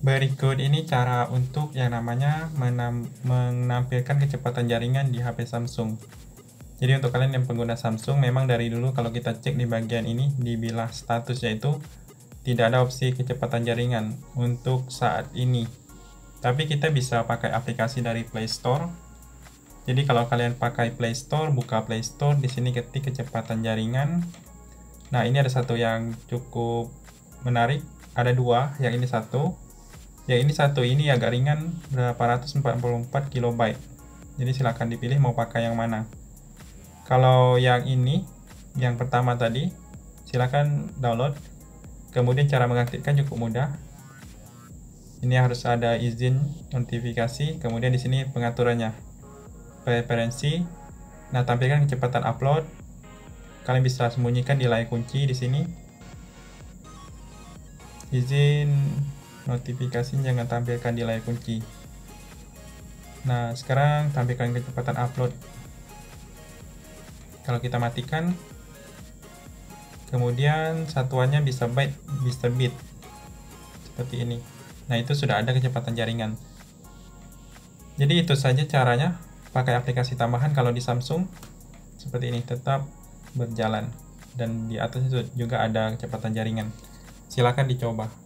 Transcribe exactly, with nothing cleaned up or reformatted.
Berikut ini cara untuk yang namanya menampilkan kecepatan jaringan di H P Samsung. Jadi untuk kalian yang pengguna Samsung, memang dari dulu kalau kita cek di bagian ini, di bilah status, yaitu tidak ada opsi kecepatan jaringan untuk saat ini. Tapi kita bisa pakai aplikasi dari Play Store. Jadi kalau kalian pakai Play Store, buka Play Store, di sini ketik kecepatan jaringan. Nah, ini ada satu yang cukup menarik, ada dua, yang ini satu. Yang ini satu ini agak ringan, delapan ratus empat puluh empat kilobyte. Jadi silahkan dipilih mau pakai yang mana. Kalau yang ini, yang pertama tadi, silahkan download. Kemudian cara mengaktifkan cukup mudah. Ini harus ada izin notifikasi. Kemudian di sini pengaturannya, preferensi. Nah, tampilkan kecepatan upload. Kalian bisa sembunyikan di layar kunci di sini. Izin notifikasi jangan tampilkan di layar kunci. Nah, sekarang tampilkan kecepatan upload. Kalau kita matikan, kemudian satuannya bisa byte, bisa bit, seperti ini. Nah, itu sudah ada kecepatan jaringan. Jadi itu saja caranya pakai aplikasi tambahan kalau di Samsung. Seperti ini, tetap berjalan. Dan di atas itu juga ada kecepatan jaringan. Silakan dicoba.